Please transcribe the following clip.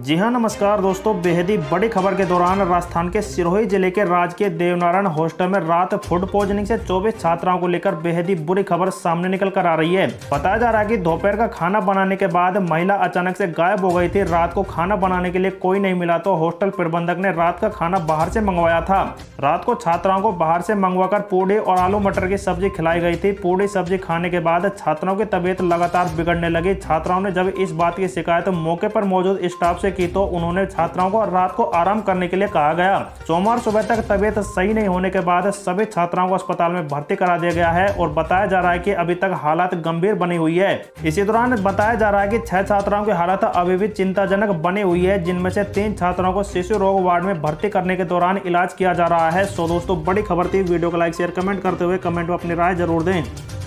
जी हाँ, नमस्कार दोस्तों। बेहद ही बड़ी खबर के दौरान राजस्थान के सिरोही जिले के राजकीय देवनारायण हॉस्टल में रात फूड पॉइजनिंग से 24 छात्राओं को लेकर बेहद ही बुरी खबर सामने निकल कर आ रही है। बताया जा रहा है कि दोपहर का खाना बनाने के बाद महिला अचानक से गायब हो गई थी। रात को खाना बनाने के लिए कोई नहीं मिला तो हॉस्टल प्रबंधक ने रात का खाना बाहर से मंगवाया था। रात को छात्राओं को बाहर से मंगवाकर पूड़ी और आलू मटर की सब्जी खिलाई गई थी। पूड़ी सब्जी खाने के बाद छात्राओं की तबीयत लगातार बिगड़ने लगी। छात्राओं ने जब इस बात की शिकायत मौके पर मौजूद स्टाफ से की तो उन्होंने छात्राओं को रात को आराम करने के लिए कहा गया। सोमवार सुबह तक तबीयत सही नहीं होने के बाद सभी छात्राओं को अस्पताल में भर्ती करा दिया गया है और बताया जा रहा है कि अभी तक हालत गंभीर बनी हुई है। इसी दौरान बताया जा रहा है कि 6 छात्राओं की हालत अभी भी चिंताजनक बनी हुई है, जिनमें से 3 छात्राओं को शिशु रोग वार्ड में भर्ती करने के दौरान इलाज किया जा रहा है। सो दोस्तों, बड़ी खबर थी। वीडियो को लाइक शेयर कमेंट करते हुए कमेंट में अपनी राय जरूर दें।